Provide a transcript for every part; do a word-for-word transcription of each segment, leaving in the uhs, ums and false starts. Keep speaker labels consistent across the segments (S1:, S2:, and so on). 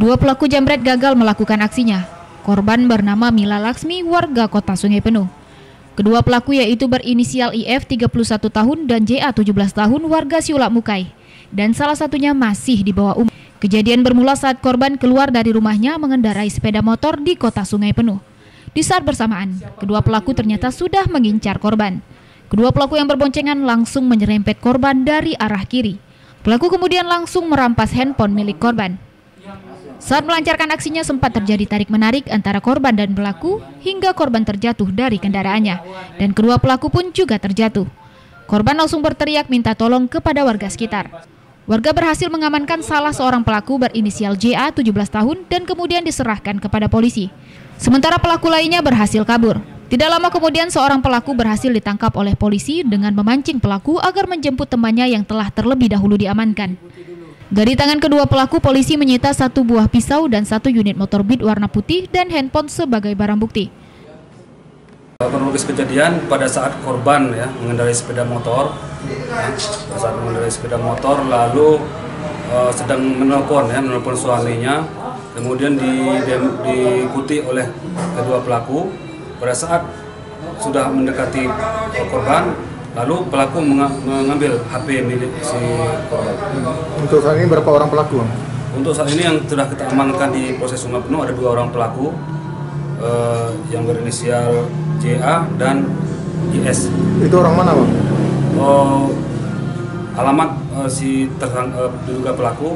S1: Kedua pelaku jambret gagal melakukan aksinya. Korban bernama Mila Laksmi, warga Kota Sungai Penuh. Kedua pelaku yaitu berinisial I F tiga puluh satu tahun dan J A tujuh belas tahun, warga Siulak Mukai. Dan salah satunya masih di bawah umur. Kejadian bermula saat korban keluar dari rumahnya mengendarai sepeda motor di Kota Sungai Penuh. Di saat bersamaan, kedua pelaku ternyata sudah mengincar korban. Kedua pelaku yang berboncengan langsung menyerempet korban dari arah kiri. Pelaku kemudian langsung merampas handphone milik korban. Saat melancarkan aksinya sempat terjadi tarik-menarik antara korban dan pelaku hingga korban terjatuh dari kendaraannya dan kedua pelaku pun juga terjatuh. Korban langsung berteriak minta tolong kepada warga sekitar. Warga berhasil mengamankan salah seorang pelaku berinisial J A tujuh belas tahun dan kemudian diserahkan kepada polisi. Sementara pelaku lainnya berhasil kabur. Tidak lama kemudian seorang pelaku berhasil ditangkap oleh polisi dengan memancing pelaku agar menjemput temannya yang telah terlebih dahulu diamankan. Dari tangan kedua pelaku, polisi menyita satu buah pisau dan satu unit motor Beat warna putih dan handphone sebagai barang bukti.
S2: Kronologis kejadian pada saat korban ya mengendarai sepeda motor, ya, pada saat mengendarai sepeda motor lalu uh, sedang menelpon ya menelpon suaminya, kemudian di, di, diikuti oleh kedua pelaku. Pada saat sudah mendekati korban, lalu pelaku mengambil H P milik si korban.
S3: Untuk saat ini berapa orang pelaku?
S2: Untuk saat ini yang sudah kita amankan di proses Sungai Penuh ada dua orang pelaku eh, yang berinisial J A dan I S.
S3: Itu orang mana, Bang?
S2: Oh, alamat eh, si tersangka eh, diduga pelaku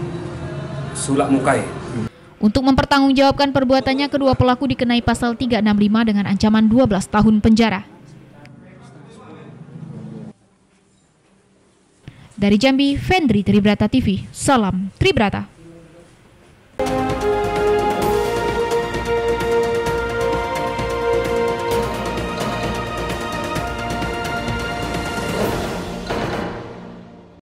S2: Siulak Mukai.
S1: Untuk mempertanggungjawabkan perbuatannya, kedua pelaku dikenai pasal tiga enam lima dengan ancaman dua belas tahun penjara. Dari Jambi, Fendri Tribrata T V. Salam Tribrata.